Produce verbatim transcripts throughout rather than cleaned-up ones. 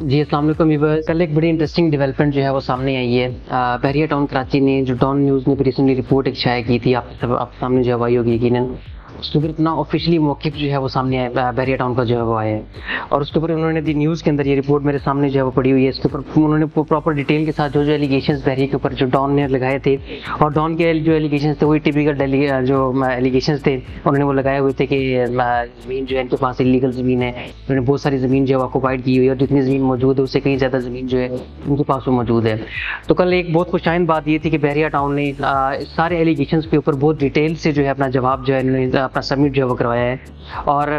जी, अस्सलाम वालेकुम व्यूअर्स। कल एक बड़ी इंटरेस्टिंग डेवलपमेंट जो है वो सामने आई है। अ, बहरिया टाउन कराची ने जो डॉन न्यूज़ ने रिसेंटली रिपोर्ट एक शाया की थी, आप सब आप सामने जो है वो आई होगी यकीनन। उसके ऊपर इतना ऑफिशियली मौक़िफ़ जो है वो सामने आया, अ, बहरिया टाउन का जो है वो आया है और उसके ऊपर उन्होंने दी न्यूज़ के अंदर ये रिपोर्ट मेरे सामने जो है वो पड़ी हुई है। इसके ऊपर उन्होंने प्रॉपर डिटेल के साथ जो जो एलिगेशंस बहरिया के ऊपर जो डॉन ने लगाए थे और डॉन के जो एलिगेशंस थे वही टिपिकल डेली जो एलिगेशंस थे उन्होंने वो लगाए हुए थे कि ज़मीन जो है इनके पास इलीगल ज़मीन है। उन्होंने बहुत सारी ज़मीन जो है ऑक्यूपाइड की हुई है और जितनी ज़मीन मौजूद है उससे कहीं ज़्यादा ज़मीन जो है उनके पास वो मौजूद है। तो कल एक बहुत खुशाइन बात ये थी कि बहरिया टाउन ने सारे एलिगेशंस के ऊपर बहुत डिटेल से जो है अपना जवाब जो है इन्होंने अपना सबमिट जो है वो करवाया है और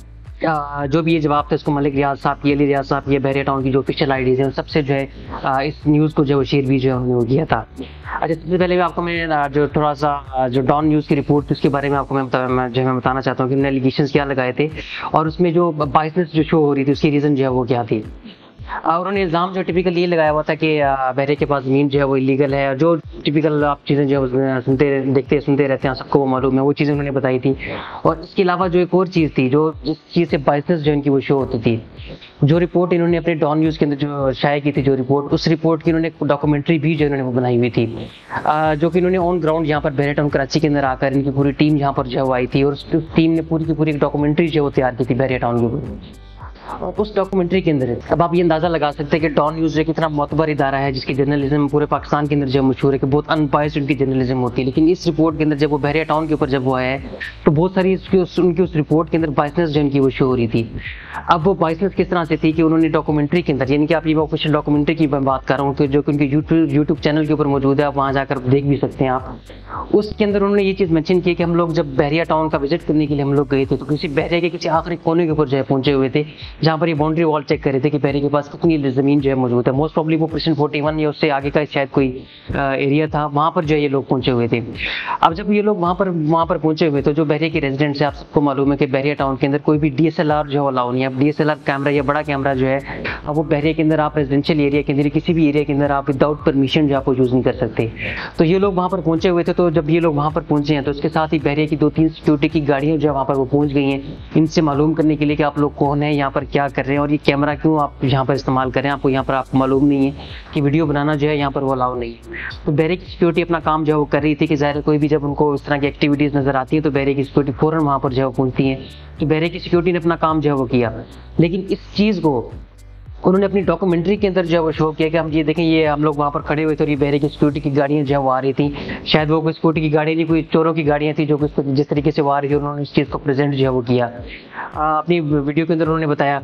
जो भी ये जवाब था इसको मलिक रियाज साहब की, अली रियाज साहब की, बहरिया टाउन की जो ऑफिशियल आईडीज़ हैं उन सबसे जो है इस न्यूज़ को जो है शेयर भी जो है उन्होंने वो किया था। अच्छा, सबसे पहले आपको मैं जो थोड़ा सा जो डॉन न्यूज़ की रिपोर्ट थी उसके बारे में आपको मैं बता मैं जो है मैं बताना चाहता हूँ कि उन्होंने एलिगेशंस क्या लगाए थे और उसमें जो बायसनेस जो शो हो रही थी उसकी रीज़न जो है वो क्या थी। और उन्होंने इल्ज़ाम जो टिपिकल ये लगाया हुआ था कि बहरे के पास ज़मीन जो है वो इलीगल है और जो टिपिकल आप चीज़ें जो है सुनते देखते सुनते रहते हैं, सबको वो मालूम है, वो चीज़ें उन्होंने बताई थी। और इसके अलावा जो एक और चीज़ थी जो जिस चीज़ से बायसनेस जो इनकी वो शो होती थी, जो रिपोर्ट इन्होंने अपने डॉन न्यूज़ के अंदर जो शाया की थी जो रिपोर्ट, उस रिपोर्ट की इन्होंने डॉक्यूमेंट्री भी जो इन्होंने वो बनाई हुई थी, जो कि इन्होंने ऑन ग्राउंड यहाँ पर बहरिया टाउन कराची के अंदर आकर इनकी पूरी टीम यहाँ पर जो है वो आई थी और उस टीम ने पूरी की पूरी एक डॉक्यूमेंट्री जो वो तैयार की थी बहरिया टाउन के ऊपर। और उस डॉक्यूमेंट्री के अंदर अब आप ये अंदाज़ा लगा सकते हैं कि डॉन न्यूज़ जो कितना मोतबर इदारा है जिसकी जर्नलिज्म पूरे पाकिस्तान के अंदर जो मशहूर है कि बहुत अनबायस्ड उनकी जर्नलिज्म होती है। लेकिन इस रिपोर्ट के अंदर जब वो बहरिया टाउन के ऊपर जब वो आया है तो बहुत सारी उसकी उस, उनकी उस रिपोर्ट के अंदर बायसनेस जो इनकी वो शो हो रही थी। अब वो बायसनेस किस तरह से थी कि उन्होंने डॉक्यूमेंट्री के अंदर, यानी कि आप ये ऑफिशियल डॉक्यूमेंट्री की मैं बात कर रहा हूँ तो जो कि उनके यूट्यूब यूट्यूब चैनल के ऊपर मौजूद है, आप वहाँ जाकर देख भी सकते हैं आप। उसके अंदर उन्होंने ये चीज़ मेंशन की कि हम लोग जब बहरिया टाउन का विजिट करने के लिए हम लोग गए थे तो किसी बहरिया के किसी आखिरी कोने के ऊपर जो है पहुंचे हुए थे जहाँ पर ये बाउंड्री वॉल चेक कर रहे थे कि बहरिया के पास कितनी ज़मीन जो है मौजूद है। मोस्ट प्रॉब्ली वो पर्सन फोर्टी वन या उससे आगे का शायद कोई एरिया था, वहाँ पर जो है ये लोग पहुंचे हुए थे। अब जब ये लोग वहाँ पर वहाँ पर पहुंचे हुए तो जो बहरिया के रेजिडेंट्स है, आप सबको मालूम है कि बहरिया टाउन के अंदर कोई भी डी एस एल आर जो है अलाउ नहीं है। D S L R camera या बड़ा कैमरा जो है अब वो बहरिया के अंदर आप रेजिडेंशियल एरिया के अंदर किसी भी एरिया के अंदर आप विदाउट परमिशन जो आपको यूज़ नहीं कर सकते। तो ये लोग वहाँ पर पहुंचे हुए थे। तो जब ये लोग वहाँ पर पहुंचे हैं तो उसके साथ ही बहरिया की दो तीन सिक्योरिटी की गाड़ियाँ जो है वहाँ पर वो पहुँच गई हैं इनसे मालूम करने के लिए कि आप लोग कौन है, यहाँ पर क्या कर रहे हैं और ये कैमरा क्यों आप यहाँ पर इस्तेमाल कर रहे हैं। आपको यहाँ पर आपको मालूम नहीं है कि वीडियो बनाना जो है यहाँ पर वो अलाउ नहीं है। तो बहरिया की सिक्योरिटी अपना काम जो है वो कर रही थी कि ज़ाहिर कोई भी जब उनको इस तरह की एक्टिविटीज़ नज़र आती है तो बहरिया की सिक्योरिटी फ़ौरन वहाँ पर जो है वो पहुँचती है। तो बहरिया की सिक्योरिटी ने अपना काम जो है वो किया, लेकिन इस चीज़ को उन्होंने अपनी डॉक्यूमेंट्री के अंदर जो है वो शो किया कि हम ये देखें ये हम लोग वहाँ पर खड़े हुए थे और ये बहरिया की सिक्योरिटी की गाड़ियाँ जो है वो आ रही थी। शायद वो कोई सिक्योरिटी की गाड़ी नहीं, कोई चोरों की गाड़ियाँ थी जो कि जिस तरीके से वो आ रही थी उन्होंने इस चीज़ को प्रेजेंट जो है वो किया अपनी वीडियो के अंदर उन्होंने बताया।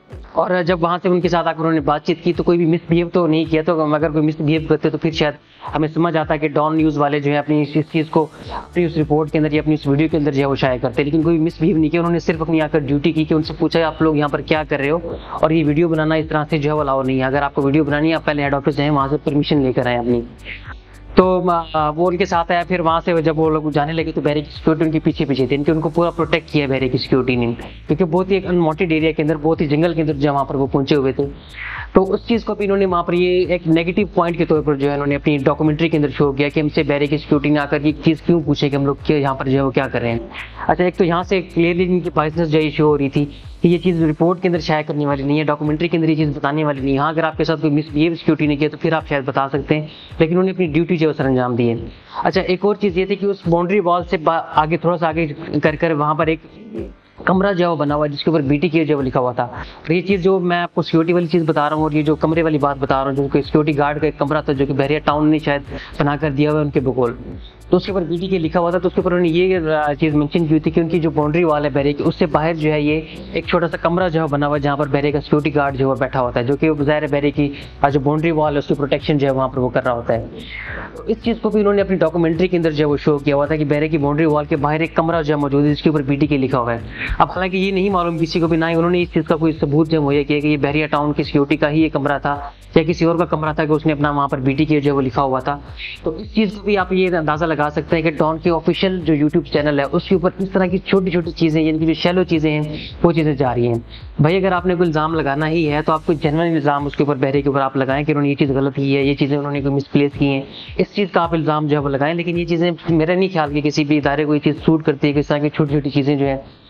और जब वहाँ से उनके साथ आकर उन्होंने बातचीत की तो कोई भी मिसबिहेव तो नहीं किया। तो अगर कोई मिसबिहेव करते तो फिर शायद हमें समझ आता है कि डॉन न्यूज़ वाले जो है अपनी इस चीज़ को अपनी उस रिपोर्ट के अंदर या अपनी उस वीडियो के अंदर जो है वो शाया करते, लेकिन कोई मिसबिहेव नहीं किया। उन्होंने सिर्फ अपनी आकर ड्यूटी की कि उनसे पूछा आप लोग यहाँ पर क्या कर रहे हो और ये वीडियो बनाना इस तरह से जो है वो अलाउ नहीं है। अगर आपको वीडियो बनानी है आप पहले हेड ऑफिस जाएँ, वहाँ से परमिशन लेकर आए अपनी। तो वो उनके साथ आया। फिर वहाँ से जब वो लोग जाने लगे तो बहरिया की सिक्योरिटी उनके पीछे पीछे थी, इनके उनको पूरा प्रोटेक्ट किया बहरिया की सिक्योरिटी ने, क्योंकि बहुत ही एक अनवांटेड एरिया के अंदर, बहुत ही जंगल के अंदर जब वहाँ पर वो पहुंचे हुए थे। तो उस चीज़ को भी इन्होंने वहाँ पर ये एक नेगेटिव पॉइंट के तौर पर जो है इन्होंने अपनी डॉक्यूमेंट्री के अंदर शो किया कि हमसे बहरिया की सिक्योरिटी ने आकर ये चीज़ क्यों पूछे कि हम लोग क्या यहाँ पर जो है वो क्या कर रहे हैं। अच्छा, एक तो यहाँ से क्लियरली इनकी बायसनेस जो है शो हो रही थी कि ये चीज़ रिपोर्ट के अंदर शाया करने वाली नहीं है, डॉक्यूमेंट्री के अंदर ये चीज़ बताने वाली नहीं है। हाँ, अगर आपके साथ कोई मिसबिहेव सिक्योरिटी ने किया तो फिर आप शायद बता सकते हैं, लेकिन उन्होंने अपनी ड्यूटी जो है सर अंजाम दी है। अच्छा, एक और चीज़ ये थी कि उस बाउंड्री वॉल से आगे थोड़ा सा आगे कर कर वहाँ पर एक कमरा जो है वो बना हुआ है जिसके ऊपर बीटी के जो वो लिखा हुआ था। और ये चीज़ जो मैं आपको सिक्योरिटी वाली चीज़ बता रहा हूँ और ये जो कमरे वाली बात बता रहा हूँ, जो कि सिक्योरिटी गार्ड का एक कमरा था जो कि बहरिया टाउन ने शायद बना कर दिया हुआ है उनके बगौल, तो उसके ऊपर बीटी के लिखा हुआ था। तो उसके ऊपर उन्होंने ये चीज़ मेंशन की हुई थी कि उनकी जो बाउंड्री वाल है बहरिया की, उससे बाहर जो है ये एक छोटा सा कमरा जो है बना हुआ है जहाँ पर बहरिया का सिक्योरिटी गार्ड जो है बैठा होता है, जो कि ज़ाहिर है बहरिया की जो बाउंड्री वाल है उसकी प्रोटेक्शन जो है वहाँ पर वो कर रहा होता है। तो इस चीज़ को भी उन्होंने अपनी डॉक्यूमेंट्री के अंदर जो है वो शो किया हुआ था कि बहरिया की बाउंड्री वाल के बाहर एक कमरा जो है मौजूद है जिसके ऊपर बीटी के लिखा हुआ है। अब हालांकि ये नहीं मालूम किसी को भी, ना ही उन्होंने इस चीज़ का कोई सबूत जो मुहैया किया कि ये बहरिया टाउन की सिक्योरिटी का ही ये कमरा था या किसी और का कमरा था कि उसने अपना वहाँ पर बीटी के जो है वो लिखा हुआ था। तो इस चीज़ को भी आप ये अंदाज़ा लगा सकते हैं कि डॉन के ऑफिशियल जो यूट्यूब चैनल है उसके ऊपर इस तरह की छोटी छोटी चीज़ें, यानी कि जो शैलो चीज़ें हैं वो चीज़ें जा रही हैं। भाई, अगर आपने कोई इल्ज़ाम लगाना ही है तो आप कोई जेन्युइन इल्ज़ाम उसके ऊपर बहरिया के ऊपर आप लगाएं कि उन्होंने ये चीज़ गलत की है, ये चीज़ें उन्होंने कोई मिसप्लेस की हैं, इस चीज़ का आप इल्ज़ाम जो है वो लगाएं। लेकिन ये चीज़ें मेरा नहीं ख्याल कि किसी भी इदारे को ये चीज़ सूट करती है कि इस तरह की छोटी छोटी चीज़ें जो है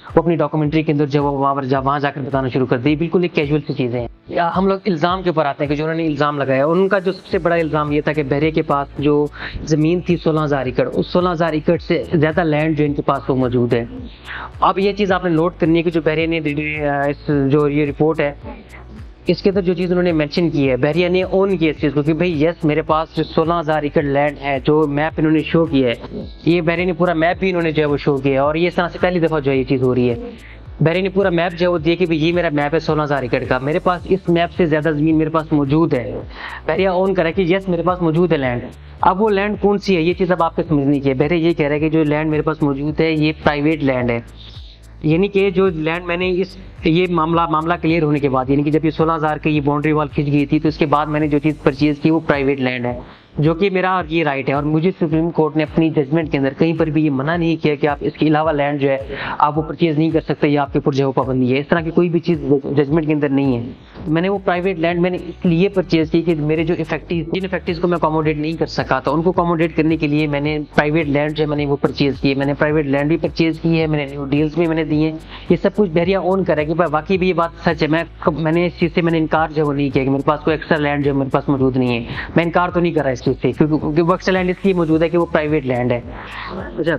वो अपनी डॉक्यूमेंट्री के अंदर जो वो वहाँ पर जा वहाँ जाकर बताना शुरू कर दी। बिल्कुल एक कैजुअल सी चीज़ें हैं। या हम लोग इल्ज़ाम के ऊपर आते हैं कि जो उन्होंने इल्ज़ाम लगाया, उनका जो सबसे बड़ा इल्ज़ाम ये था कि बहरिया के पास जो ज़मीन थी सोलह हज़ार एकड़, उस सोलह हज़ार एकड़ से ज़्यादा लैंड जो इनके पास वो मौजूद है। अब ये चीज़ आपने नोट करनी है कि जो बहरिया ने इस जो ये रिपोर्ट है इसके अंदर जो चीज़ उन्होंने मेंशन की है, बहरिया ने ओन किया इस चीज़ को कि भाई यस मेरे पास जो सोलह हज़ार एकड़ लैंड है, जो मैप इन्होंने शो किया है, ये बहरिया ने पूरा मैप भी इन्होंने जो है वो शो किया है। और ये इस तरह से पहली दफ़ा जो है ये चीज़ हो रही है। बहरिया ने पूरा मैप जो है वो दिया कि भाई ये मेरा मैप है सोलह हज़ार एकड़ का, मेरे पास इस मैप से ज़्यादा ज़मीन मेरे पास मौजूद है। बहरिया ओन करा कि यस मेरे पास मौजूद है लैंड। अब वो लैंड कौन सी है, ये चीज़ अब आपको समझनी चाहिए। बहरिया ये कह रहा है कि जो लैंड मेरे पास मौजूद है ये प्राइवेट लैंड है, यानी कि जो लैंड मैंने इस ये मामला मामला क्लियर होने के बाद, यानी कि जब ये सोलह हज़ार की ये बाउंड्री वॉल खिंच गई थी तो इसके बाद मैंने जो चीज़ परचेज की वो प्राइवेट लैंड है, जो कि मेरा और ये राइट है। और मुझे सुप्रीम कोर्ट ने अपनी जजमेंट के अंदर कहीं पर भी ये मना नहीं किया कि आप इसके अलावा लैंड जो है आप वो परचेज नहीं कर सकते या आपके ऊपर जो है पाबंदी है। इस तरह की कोई भी चीज़ जजमेंट के अंदर नहीं है। मैंने वो प्राइवेट लैंड मैंने इसलिए परचेज की कि मेरे जो इफेक्टिव जिन इफेक्टिव को मैं अकोमोडेट नहीं कर सका था उनको अकोमोडेट करने के लिए मैंने प्राइवेट लैंड जो है मैंने वो परचेज की है। मैंने प्राइवेट लैंड भी परचेज की है, मैंने न्यू डील्स भी मैंने दिए। ये सब कुछ बहरिया ओन करे कि वाकई भी ये बात सच है। मैं मैंने इस चीज़ से मैंने इनकार जो है वो नहीं किया कि मेरे पास कोई एक्स्ट्रा लैंड जो मेरे पास मौजूद नहीं है। मैं इनकार तो नहीं कर रहा इस चीज़ से, क्योंकि वो एक्स्ट्रा लैंड इसलिए मौजूद है कि वो प्राइवेट लैंड है। अच्छा,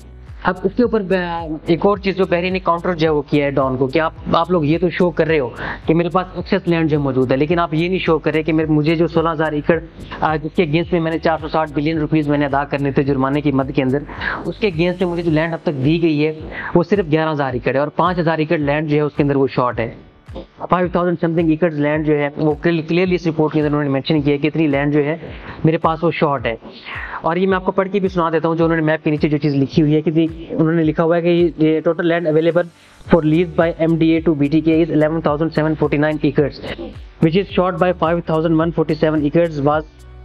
अब उसके ऊपर एक और चीज़ जो बहरिया ने काउंटर जो है वो किया है डॉन को कि आप आप लोग ये तो शो कर रहे हो कि मेरे पास एक्सेस लैंड जो मौजूद है, लेकिन आप ये नहीं शो कर रहे कि मेरे मुझे जो सोलह हज़ार एकड़ जिसके अगेंस्ट में मैंने चार सौ साठ बिलियन रुपीज़ मैंने अदा करने थे जुर्माने की मद के अंदर, उसके अगेंस्ट में मुझे जो लैंड अब तक दी गई है वो सिर्फ ग्यारह हज़ार एकड़ है और पाँच हज़ार एकड़ लैंड जो है उसके अंदर वो शॉर्ट है। फाइव थाउजेंड समथिंग एकड़ लैंड जो है वो क्लियरली इस रिपोर्ट के अंदर उन्होंने मेंशन किया है कि इतनी लैंड जो है मेरे पास वो शॉर्ट है। और ये मैं आपको पढ़ के भी सुना देता हूँ जो उन्होंने मैप के नीचे जो चीज़ लिखी हुई है कि उन्होंने लिखा हुआ है कि ये total land available for lease by MDA to BTK is eleven thousand seven forty nine acres which is short by five thousand one forty seven acres was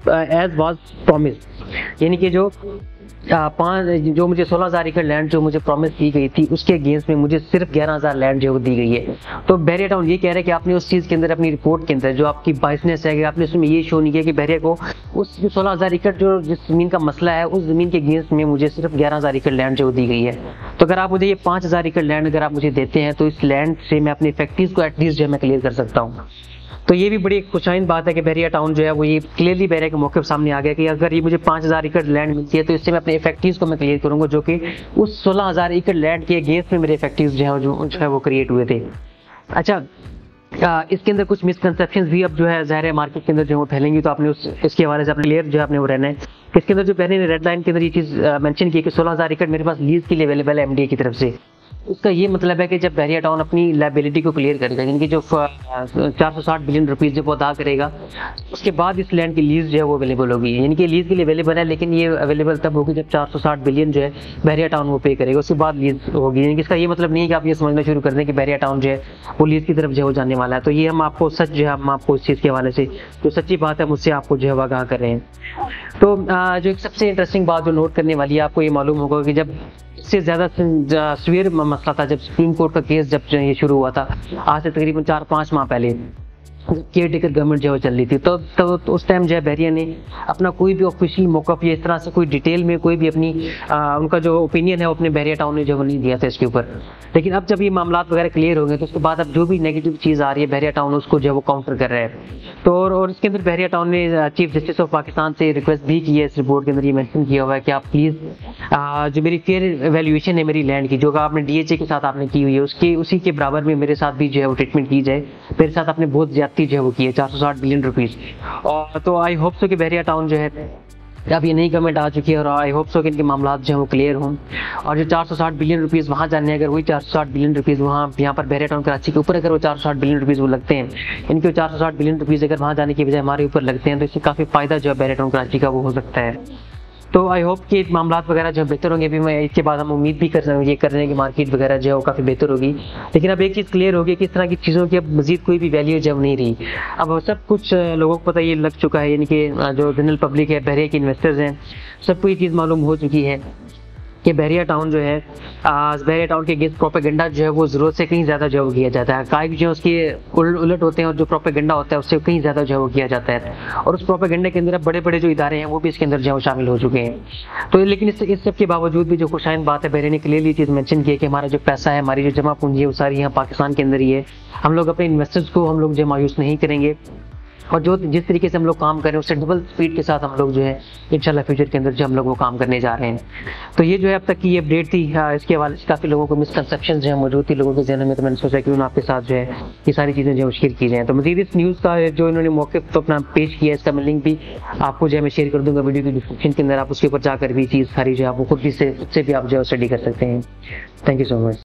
as was promised. यानी कि जो पाँच जो मुझे सोलह हज़ार एकड़ लैंड जो मुझे प्रॉमिस की गई थी उसके अगेंस्ट में मुझे सिर्फ ग्यारह हज़ार लैंड जो दी गई है। तो बहरिया टाउन ये कह रहा है कि आपने उस चीज़ के अंदर अपनी रिपोर्ट के अंदर जो आपकी बाइसनेस है कि आपने उसमें ये शो नहीं किया कि बहरिया को उस सोलह हज़ार एकड़ जो जिस ज़मीन का मसला है उस ज़मीन के अगेंस्ट में मुझे सिर्फ ग्यारह हज़ार एकड़ लैंड जो दी गई है। तो अगर आप मुझे ये पाँच हज़ार एकड़ लैंड अगर आप मुझे देते हैं तो इस लैंड से मैं अपनी फैक्ट्रीज को एटलीस्ट जो है मैं क्लियर कर सकता हूँ। तो ये भी बड़ी खुशाइन बात है कि बहरिया टाउन जो है वो ये क्लियरली बहरिया के मौके सामने आ गया कि अगर ये मुझे पाँच हज़ार एकड़ लैंड मिलती है तो इससे मैं अपने इफेक्टिव्स को मैं क्लियर करूंगा, जो कि उस सोलह हज़ार एकड़ लैंड के अगेंस्ट में मेरे इफेक्टिव्स जो है जो जो है वो क्रिएट हुए थे। अच्छा, आ, इसके अंदर कुछ मिसकंसेप्शंस भी अब जो है ज़ाहिर है मार्केट के अंदर जो फैलेंगी, तो आपने उस इसके हवाले से अपने क्लियर जो है आपने वो रहना है। इसके अंदर जो पहले ने रेड लाइन के अंदर ये चीज़ मेंशन की है कि सोलह हज़ार एकड़ मेरे पास लीज के लिए अवेलेबल है एमडीए की तरफ से। उसका ये मतलब है कि जब बहरिया टाउन अपनी लायबिलिटी को क्लियर करेगा, यानी कि जो चार सौ साठ बिलियन रुपीज़ जब वो अदा करेगा उसके बाद इस लैंड की लीज जो है वो अवेलेबल होगी। यानी कि लीज के लिए अवेलेबल है, लेकिन ये अवेलेबल तब होगी जब चार सौ साठ बिलियन जो है बहरिया टाउन वो पे करेगा, उसके बाद लीज होगी। यानी कि इसका ये मतलब नहीं है कि आप ये समझना शुरू कर दें कि बहरिया टाउन जो है वो लीज की तरफ जो है वो जाने वाला है। तो ये हम आपको सच जो है हम आपको इस चीज़ के हवाले से जो सच्ची बात है मुझसे आपको जो है वो आगाह कर रहे हैं। तो जो एक सबसे इंटरेस्टिंग बात जो नोट करने वाली है, आपको ये मालूम होगा कि जब इससे ज़्यादा सीवियर मसला था, जब सुप्रीम कोर्ट का केस जब ये शुरू हुआ था आज से तकरीबन चार पाँच माह पहले, केयर टेकर गवर्नमेंट जो है चल रही थी, तो, तो, तो उस टाइम जो है बहरिया ने अपना कोई भी ऑफिशियल मौक़िफ़ या इस तरह से कोई डिटेल में कोई भी अपनी आ, उनका जो ओपिनियन है वो अपने बहरिया टाउन ने जो नहीं दिया था इसके ऊपर। लेकिन अब जब ये मामला वगैरह क्लियर हो गए तो उसके बाद अब जो भी नेगेटिव चीज़ आ रही है बहरिया टाउन उसको जो है वो काउंटर कर रहा है। तो और, और इसके अंदर बहरिया टाउन ने चीफ जस्टिस ऑफ पाकिस्तान से रिक्वेस्ट भी की है, इस रिपोर्ट के अंदर ये मेंशन किया हुआ है कि आप प्लीज़ जो मेरी फेयर वैल्यूएशन है मेरी लैंड की, जो आपने डीएचए के साथ आपने की हुई है, उसके उसी के बराबर में मेरे साथ भी जो है वो ट्रीटमेंट की जाए। मेरे साथ आपने बहुत ज्यादती जो है वो की है चार सौ साठ बिलियन रुपीज़। और तो आई होप सो कि बहरिया टाउन जो है अब ये नई गवर्नमेंट आ चुकी है और आई होप सो कि इनके मामला जो है वो क्लियर हों और जो चार सौ साठ बिलियन रुपीज़ वहाँ जाने हैं, अगर वही चार सौ साठ बिलियन रुपीज़ वहाँ यहाँ पर बहरिया टाउन कराची के ऊपर अगर वो चार सौ साठ बिलियन रुपीज़ वो लगते हैं, इनके चार सौ साठ बिलियन रुपीज़ अगर वहाँ जाने की बजाय हमारे ऊपर लगते हैं तो इससे काफ़ी फ़ायदा जो है बहरिया टाउन कराची का वो हो सकता है। तो आई होप कि मामला वगैरह जो बेहतर होंगे। भी मैं इसके बाद हम उम्मीद भी कर ये कर रहे हैं कि मार्केट वगैरह जो है वो काफ़ी बेहतर होगी। लेकिन अब एक चीज़ क्लियर होगी कि इस तरह की चीज़ों की अब मज़ीद कोई भी वैल्यू जब नहीं रही। अब सब कुछ लोगों को पता ये लग चुका है, यानी कि जो जनरल पब्लिक है, बहरिया के इन्वेस्टर्स हैं, सबको ये चीज़ मालूम हो चुकी है कि बहरिया टाउन जो है आ, बहरिया टाउन के अगेंस्ट प्रोपेगेंडा जो है वो जरूरत से कहीं ज़्यादा जो है वो किया जाता है। काय जो उसके उल, उलट होते हैं और जो प्रोपेगेंडा होता है उससे कहीं ज़्यादा जो है वो किया जाता है, और उस प्रोपेगेंडा के अंदर बड़े बड़े जो इदारे हैं वो भी इसके अंदर जो है वो शामिल हो चुके हैं। तो लेकिन इस इस सब के बावजूद भी जो खुशाइन बात है, बहरिया ने क्लियरली चीज़ मेंशन की है कि हमारा जो पैसा है, हमारी जो जमा पूंजी है वो सारी यहाँ पाकिस्तान के अंदर ही है। हम लोग अपने इन्वेस्टर्स को हम लोग जो मायूस नहीं करेंगे, और जो जिस तरीके से हम लोग काम कर रहे हैं उससे डबल स्पीड के साथ हम लोग जो है इंशाल्लाह फ्यूचर के अंदर जो हम लोग वो काम करने जा रहे हैं। तो ये जो है अब तक की ये अपडेट थी। इसके हवाले से काफ़ी लोगों को मिसकंसेप्शन जो है मौजूद थी लोगों के जहन में, तो मैंने सोचा कि उन आपके साथ जो है ये सारी चीज़ें जो है शेयर की जाएँ। तो मज़ीद इस न्यूज़ का जो इन्होंने मौके तो अपना पेश किया, इसका मैं लिंक भी आपको जो है मैं शेयर कर दूँगा वीडियो की डिस्क्रिप्शन के अंदर। आप उसके ऊपर जाकर भी चीज़ सारी जो है वो खुद भी से खुद से भी आप जो है स्टडी कर सकते हैं। Thank you so much.